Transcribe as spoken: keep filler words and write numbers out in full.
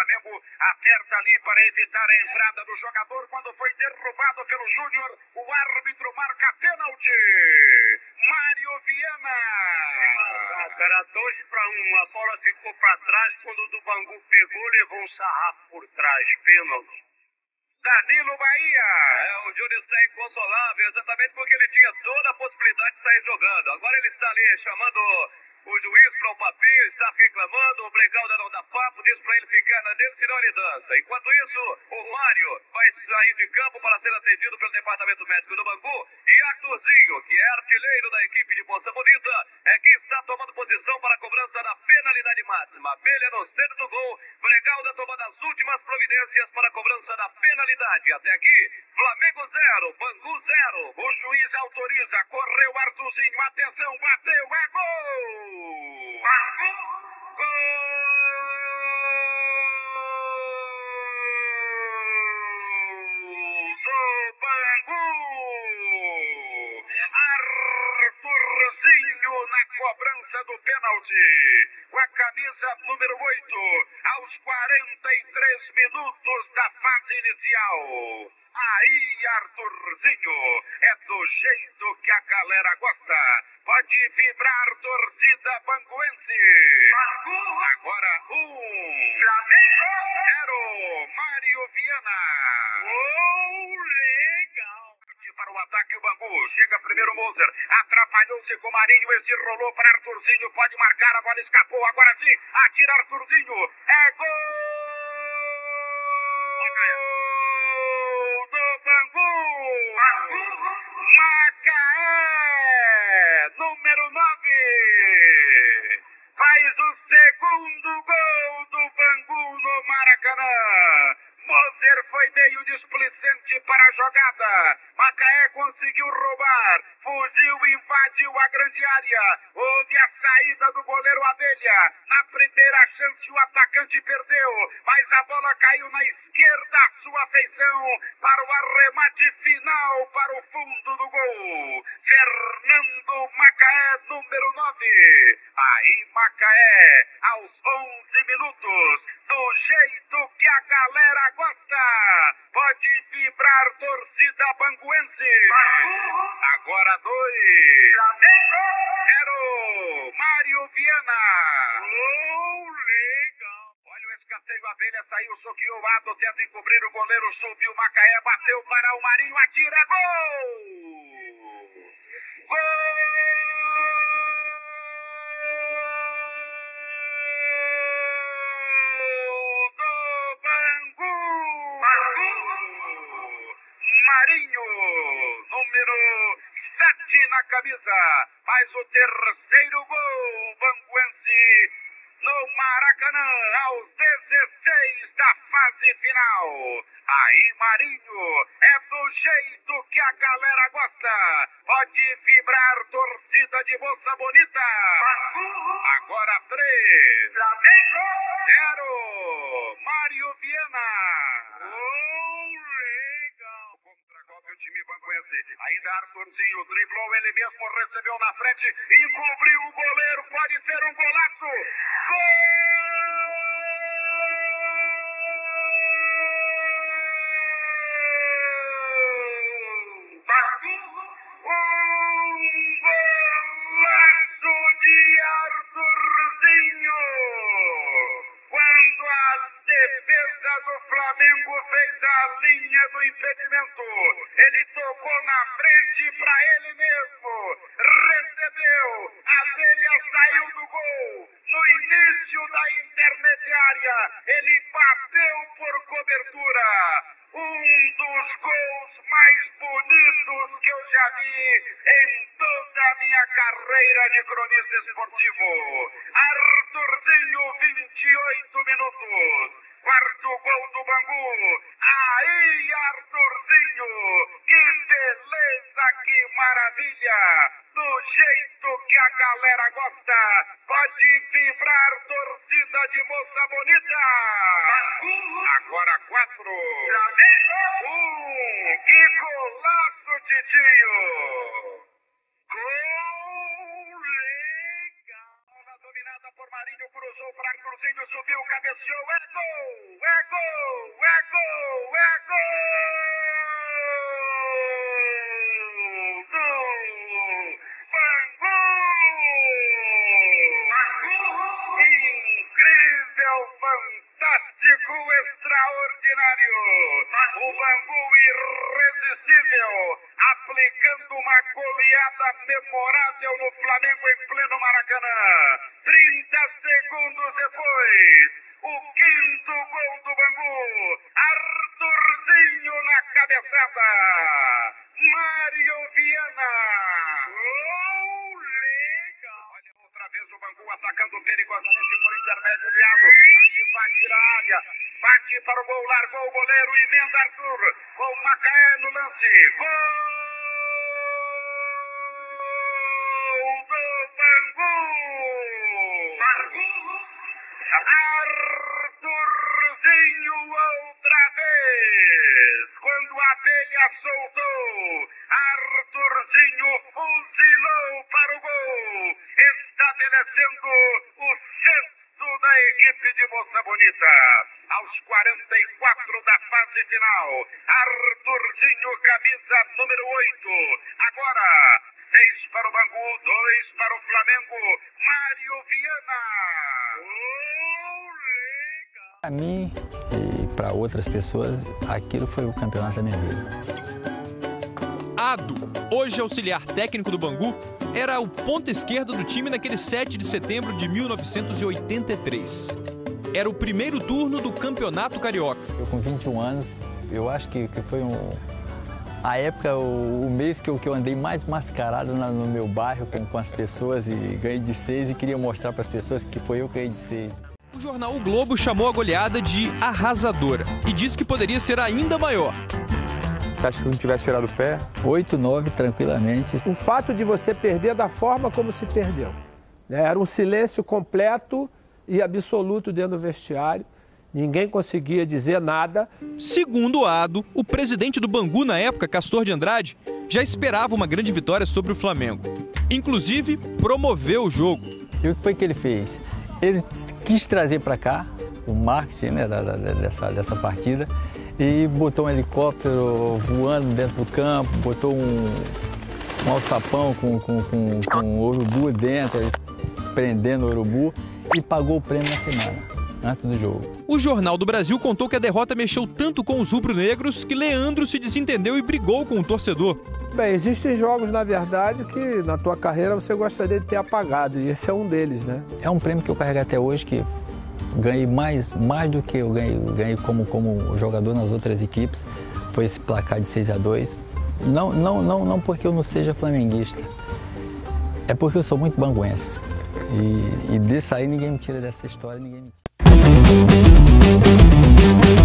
Flamengo aperta ali para evitar a entrada do jogador quando foi derrubado pelo Júnior. O árbitro marca pênalti. Mário Viana. Era dois para um, a bola ficou para trás, quando o do Bangu pegou, levou um sarrafo por trás, pênalti. Danilo Bahia. É, o Júnior está inconsolável, exatamente porque ele tinha toda a possibilidade de sair jogando. Agora ele está ali chamando o juiz para o papinho, está reclamando, o Brecalda não dá papo, diz para ele ficar na dele, senão ele dança. Enquanto isso, o Mário vai sair de campo para ser atendido pelo departamento médico do Bangu. E Arthurzinho, que é artilheiro da equipe de Moça Bonita, é quem está tomando posição para a cobrança da penalidade máxima. Abelha no centro do gol, Brecalda tomando as últimas providências para a cobrança da penalidade. Até aqui, Flamengo zero, Bangu zero. O juiz autoriza, correu Arthurzinho, atenção, bateu, é gol! Bangu! Gol do Bangu! Arthurzinho na cobrança do pênalti, com a camisa número oito, aos quarenta e três minutos da fase inicial. Aí, Arthurzinho, é do jeito que a galera gosta. Pode vibrar, torcida banguense. Bangu! Agora um. Flamengo! Zero. Mário Viana. Oh, legal! Para o ataque o Bangu. Chega primeiro o Moser. Atrapalhou-se com o Marinho. Este rolou para Arthurzinho. Pode marcar. A bola escapou. Agora sim. Atira Arthurzinho. É gol do Bangu. Bangu! Macaé, número nove. Faz o segundo gol do Bangu no Maracanã. Moser foi meio displicente para a jogada. Macaé conseguiu roubar. Fugiu, invadiu a grande área. Houve a saída do goleiro Abelha. Na primeira chance o atacante perdeu. Mas a bola caiu na esquerda à sua feição. Para o arremate final para o fundo do gol. Fernando Macaé, número nove. Aí Macaé, aos onze minutos. Do jeito que a galera gosta. Pode vibrar, torcida banguense. Agora dois. Flamengo! Zero. Mário Viana. Oh, legal! Olha o escanteio, a Abelha saiu, soqueou o Ado, tenta encobrir o goleiro, subiu, Macaé, bateu para o Marinho, atira, gol! Gol! Do Bangu! Bangu! Marinho, número sete na camisa, faz o terceiro gol banguense no Maracanã, aos dezesseis da fase final. Aí Marinho, é do jeito que a galera gosta. Pode vibrar, torcida de Moça Bonita. Agora três. Flamengo! Zero. Mário Viana. Oh, legal! Contra-golpe o time banguense. Ainda Arthurzinho driblou, ele mesmo recebeu na frente e cobriu o goleiro. Pode ser um golaço. Gol! Um golaço de Arthurzinho! Quando a defesa do Flamengo fez a linha do impedimento, ele tocou na frente para ele mesmo, recebeu, a Abelha saiu do gol, no início da intermediária, ele bateu por cobertura, um dos gols mais bonitos que eu já vi em toda a minha carreira de cronista esportivo. Arthurzinho, vinte e oito minutos. Quarto gol do Bangu. Aí, Arthurzinho. Que beleza, que maravilha. Do jeito que a galera gosta. Pode vibrar, torcida de Moça Bonita. Agora quatro. Um. Que golaço, Titinho. Gol legal. Bola dominada por Marinho, cruzou para Arthurzinho, subiu. subiu, cabeceou, é gol, é gol, é gol, é gol do Bangu! Incrível, fantástico, extraordinário! O Bangu irresistível, aplicando uma goleada memorável no Flamengo em pleno Maracanã. trinta segundos depois, o quinto gol do Bangu. Arthurzinho na cabeçada. Mário Viana. Gol legal. Olha outra vez o Bangu atacando perigosamente por intermédio de Iago. Vai invadir a área. Bate para o gol, largou o goleiro, emenda Arthur. Com Macaé no lance. Gol do Bangu. Arthurzinho outra vez. Quando a abelha soltou, Arthurzinho fuzilou para o gol, estabelecendo o sexto da equipe de Moça Bonita. Aos quarenta e quatro da fase final, Arthurzinho, camisa número oito. Agora, seis para o Bangu, dois para o Flamengo. Mário Viana. Para mim e para outras pessoas, aquilo foi o campeonato da minha vida. Ado, hoje auxiliar técnico do Bangu, era o ponta esquerda do time naquele sete de setembro de mil novecentos e oitenta e três. Era o primeiro turno do Campeonato Carioca. Eu com vinte e um anos, eu acho que, que foi um... a época, o, o mês que eu, que eu andei mais mascarado na, no meu bairro com, com as pessoas e ganhei de seis e queria mostrar para as pessoas que foi eu que ganhei de seis. O jornal O Globo chamou a goleada de arrasadora e disse que poderia ser ainda maior. Você acha que se não tivesse tirado o pé? oito, nove, tranquilamente. O fato de você perder da forma como se perdeu, né? Era um silêncio completo e absoluto dentro do vestiário. Ninguém conseguia dizer nada. Segundo Ado, o presidente do Bangu na época, Castor de Andrade, já esperava uma grande vitória sobre o Flamengo. Inclusive, promoveu o jogo. E o que foi que ele fez? Ele quis trazer para cá o marketing, né, da, da, dessa, dessa partida e botou um helicóptero voando dentro do campo, botou um, um alçapão com, com, com, com um urubu dentro, prendendo o urubu e pagou o prêmio na semana, antes do jogo. O Jornal do Brasil contou que a derrota mexeu tanto com os rubro-negros que Leandro se desentendeu e brigou com o torcedor. Bem, existem jogos, na verdade, que na tua carreira você gostaria de ter apagado, e esse é um deles, né? É um prêmio que eu carrego até hoje, que ganhei mais, mais do que eu ganhei, ganhei como, como jogador nas outras equipes. Foi esse placar de seis a dois. Não, não, não, não porque eu não seja flamenguista, é porque eu sou muito banguense. E, e desse aí ninguém me tira dessa história, ninguém me tira.